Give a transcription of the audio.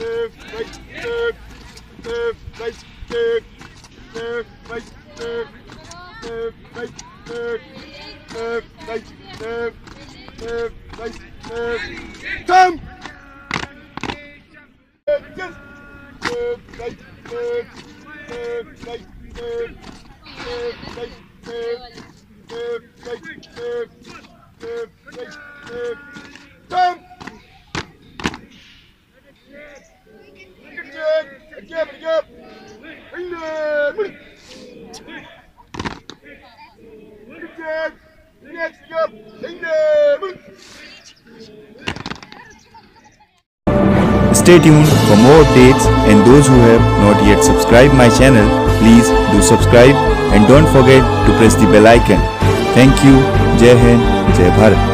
Stay tuned for more updates, and those who have not yet subscribed my channel, please do subscribe and don't forget to press the bell icon. Thank you. Jai Hind, Jai Bharat.